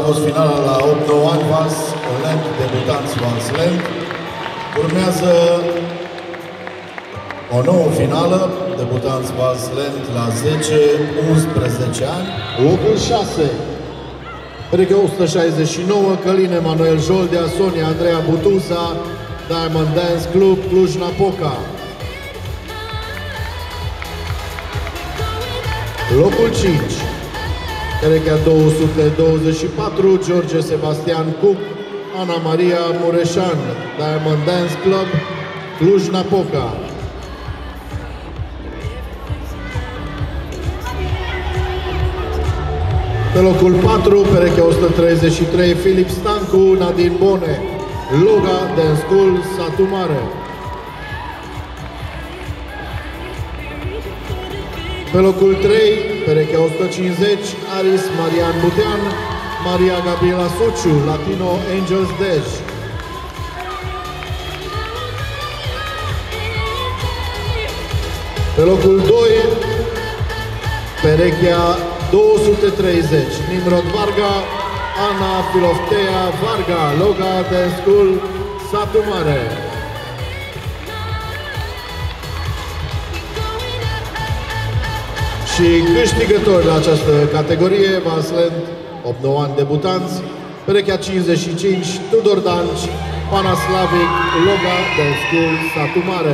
fost finala la 8-9 ani, Vals Lent, debutanți Vals Lent. Urmează o nouă finală, debutanți Vals Lent la 10-11 ani. Locul 6. Pereche 169, Călin Emanuel Joldea, Sonia Andreea Butuza, Diamond Dance Club, Cluj-Napoca. Locul 5. Perechea 224, George Sebastian Cuc, Ana Maria Mureșan, Diamond Dance Club, Cluj-Napoca. Pe locul 4, perechea 133, Filip Stancu, Nadine Bone, Loga Dance School, Satu Mare. Pe locul 3, perechea 150, Aris Marian Butean, Maria Gabriela Sociu, Latino Angels Dej. Pe locul 2, perechea 230, Nimrod Varga, Ana Filoftea Varga, Loga Dance School, Satu Mare. Și câștigători la această categorie, Vals Lent, 8-9 ani debutanți, perechea 55, Tudor Danci, Panaslavic, Loga Dance School, Satu Mare.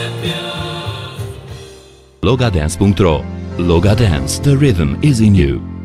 Logadance.ro. Loga Dance, the rhythm is in you.